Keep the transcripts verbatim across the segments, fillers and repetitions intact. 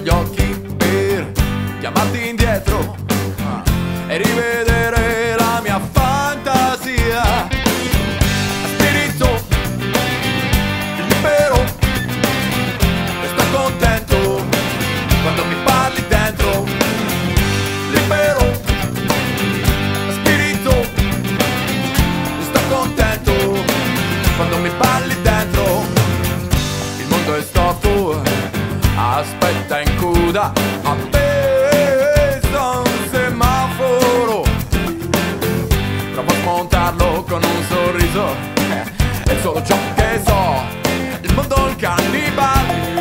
gli occhi per chiamarti indietro e rivedere la mia fantasia. Spirito libero, e sto contento quando mi parli dentro. Libero, spirito, e sto contento quando mi parli dentro. Il mondo è storto, aspetta in coda, appeso a un semaforo. Provo a smontarlo con un sorriso, eh, è solo ciò che so. Il mondo è un cannibale.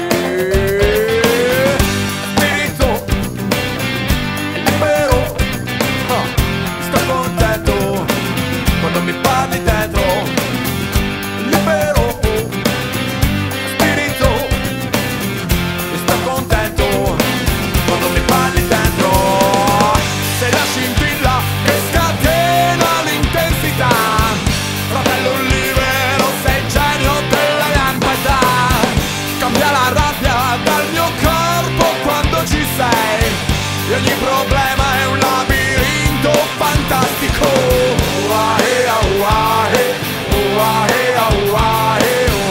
Spirito libero, ah, sto contento quando mi parli dentro. Libero, quando mi parli dentro. Sei la scintilla che scatena l'intensità. Fratello libero, sei il genio della lampada. Cambia la rabbia dal mio corpo quando ci sei, e ogni problema è un labirinto fantastico. Uahe, uahe, uahe, uahe.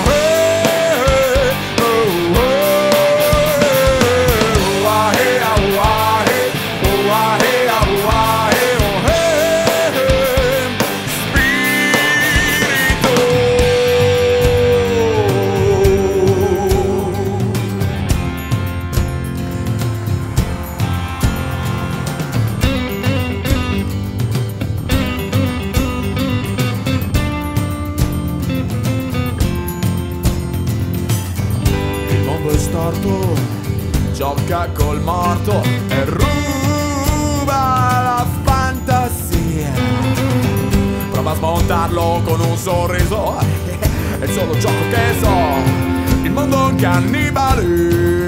Storto, gioca col morto e ruba la fantasia. Prova a smontarlo con un sorriso, è solo gioco che so. Il mondo è un cannibale.